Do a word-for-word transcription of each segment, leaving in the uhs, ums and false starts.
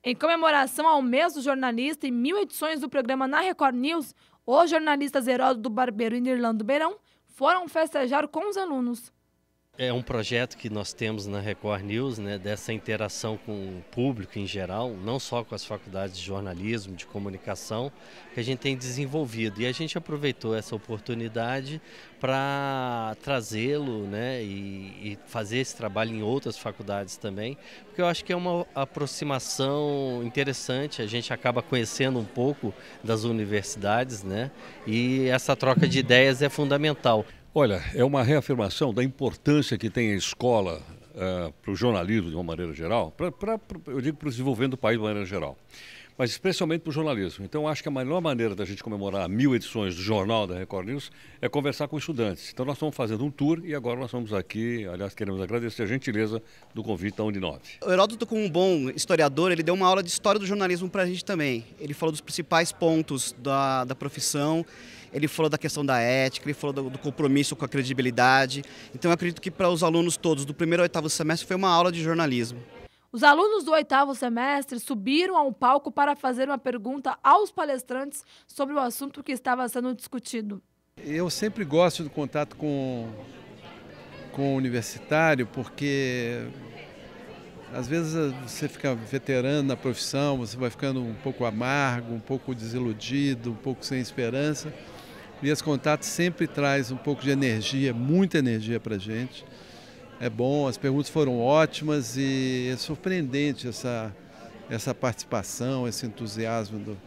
Em comemoração ao mês do jornalista e mil edições do programa na Record News, os jornalistas Heródoto Barbeiro e Nirlando Beirão foram festejar com os alunos. É um projeto que nós temos na Record News, né, dessa interação com o público em geral, não só com as faculdades de jornalismo, de comunicação, que a gente tem desenvolvido. E a gente aproveitou essa oportunidade para trazê-lo, né, e, e fazer esse trabalho em outras faculdades também, porque eu acho que é uma aproximação interessante, a gente acaba conhecendo um pouco das universidades, né, e essa troca de ideias é fundamental. Olha, é uma reafirmação da importância que tem a escola uh, para o jornalismo de uma maneira geral, pra, pra, pra, eu digo para o desenvolvimento do país de uma maneira geral, mas especialmente para o jornalismo. Então, acho que a melhor maneira da gente comemorar mil edições do Jornal da Record News é conversar com estudantes. Então, nós estamos fazendo um tour e agora nós estamos aqui, aliás, queremos agradecer a gentileza do convite da Uninove. O Heródoto, como um bom historiador, ele deu uma aula de história do jornalismo para a gente também. Ele falou dos principais pontos da, da profissão. Ele falou da questão da ética, ele falou do, do compromisso com a credibilidade. Então eu acredito que para os alunos todos do primeiro ao oitavo semestre foi uma aula de jornalismo. Os alunos do oitavo semestre subiram ao palco para fazer uma pergunta aos palestrantes sobre o assunto que estava sendo discutido. Eu sempre gosto do contato com, com o universitário porque às vezes você fica veterano na profissão, você vai ficando um pouco amargo, um pouco desiludido, um pouco sem esperança. E esse contato sempre traz um pouco de energia, muita energia para a gente. É bom, as perguntas foram ótimas e é surpreendente essa, essa participação, esse entusiasmo do,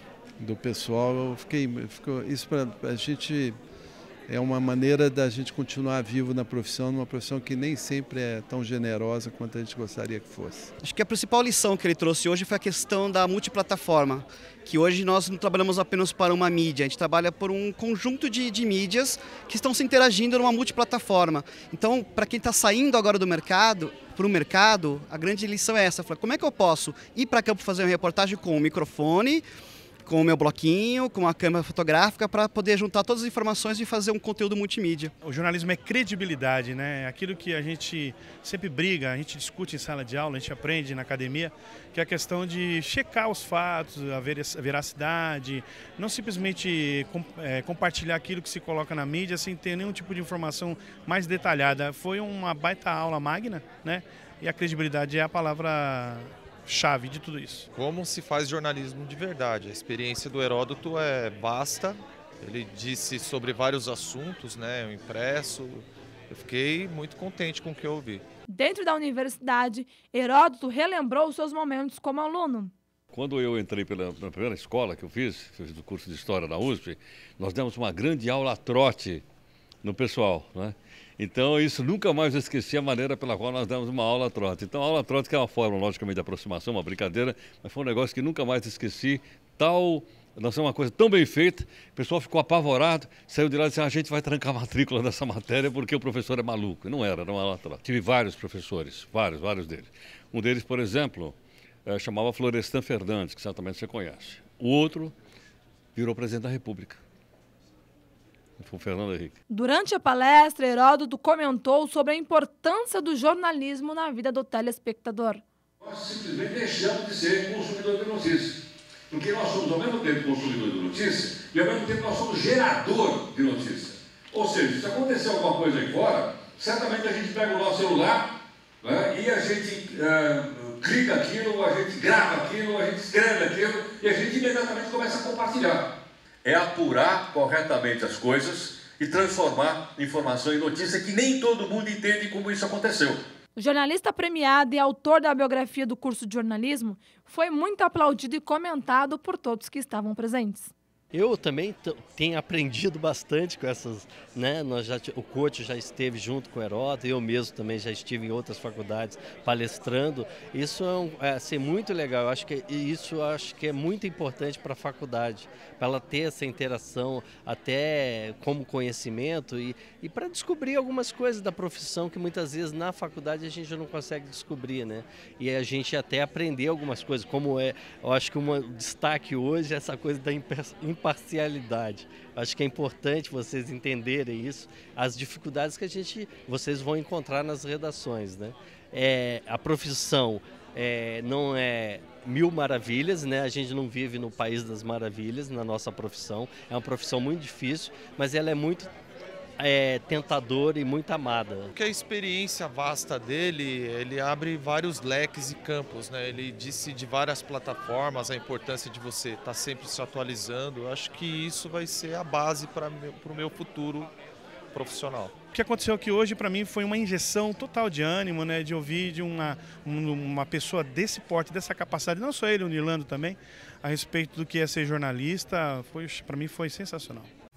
do pessoal. Eu fiquei, ficou, isso para a gente é uma maneira da gente continuar vivo na profissão, numa profissão que nem sempre é tão generosa quanto a gente gostaria que fosse. Acho que a principal lição que ele trouxe hoje foi a questão da multiplataforma, que hoje nós não trabalhamos apenas para uma mídia, a gente trabalha por um conjunto de, de mídias que estão se interagindo numa multiplataforma. Então, para quem está saindo agora do mercado, para o mercado, a grande lição é essa, como é que eu posso ir para campo fazer uma reportagem com um microfone, com o meu bloquinho, com a câmera fotográfica, para poder juntar todas as informações e fazer um conteúdo multimídia. O jornalismo é credibilidade, né? Aquilo que a gente sempre briga, a gente discute em sala de aula, a gente aprende na academia, que é a questão de checar os fatos, a veracidade, não simplesmente é, compartilhar aquilo que se coloca na mídia sem ter nenhum tipo de informação mais detalhada. Foi uma baita aula magna, né? E a credibilidade é a palavra chave de tudo isso. Como se faz jornalismo de verdade? A experiência do Heródoto é vasta, ele disse sobre vários assuntos, né, o impresso, eu fiquei muito contente com o que eu ouvi. Dentro da universidade, Heródoto relembrou os seus momentos como aluno. Quando eu entrei pela, pela primeira escola que eu fiz, fiz o curso de História na U S P, nós demos uma grande aula a trote no pessoal, né? Então, isso nunca mais eu esqueci a maneira pela qual nós damos uma aula a trote. Então, a aula a trote que é uma forma, logicamente, de aproximação, uma brincadeira, mas foi um negócio que nunca mais esqueci. Tal, nós somos uma coisa tão bem feita, o pessoal ficou apavorado, saiu de lá e disse, ah, a gente vai trancar a matrícula dessa matéria porque o professor é maluco. E não era, era uma aula a trote. Tive vários professores, vários, vários deles. Um deles, por exemplo, é, chamava Florestan Fernandes, que certamente você conhece. O outro virou presidente da República. Foi o Fernando Henrique. Durante a palestra, Heródoto comentou sobre a importância do jornalismo na vida do telespectador. Nós simplesmente deixamos de ser consumidor de notícias, porque nós somos ao mesmo tempo consumidor de notícias e ao mesmo tempo nós somos gerador de notícias. Ou seja, se acontecer alguma coisa aí fora, certamente a gente pega o nosso celular, né, e a gente uh, clica aquilo, a gente grava aquilo, a gente escreve aquilo e a gente imediatamente começa a compartilhar. É apurar corretamente as coisas e transformar informação em notícia que nem todo mundo entende como isso aconteceu. O jornalista premiado e autor da biografia do curso de jornalismo foi muito aplaudido e comentado por todos que estavam presentes. Eu também tenho aprendido bastante com essas, né? Nós já, o Couto já esteve junto com o Heródoto, eu mesmo também já estive em outras faculdades palestrando. Isso é, um, é assim, muito legal, eu acho que isso eu acho que é muito importante para a faculdade, para ela ter essa interação até como conhecimento e, e para descobrir algumas coisas da profissão que muitas vezes na faculdade a gente não consegue descobrir, né? E a gente até aprender algumas coisas, como é, eu acho que um destaque hoje é essa coisa da impressão imparcialidade. Acho que é importante vocês entenderem isso, as dificuldades que a gente, vocês vão encontrar nas redações, né? É, a profissão é, não é mil maravilhas, né? A gente não vive no país das maravilhas na nossa profissão. É uma profissão muito difícil, mas ela é muito é, tentadora e muito amada. Porque a experiência vasta dele, ele abre vários leques e campos, né? Ele disse de várias plataformas a importância de você estar sempre se atualizando. Eu acho que isso vai ser a base para o meu futuro profissional. O que aconteceu aqui hoje para mim foi uma injeção total de ânimo, né, de ouvir de uma, uma pessoa desse porte, dessa capacidade, não só ele, o Nirlando também, a respeito do que é ser jornalista, foi, para mim foi sensacional.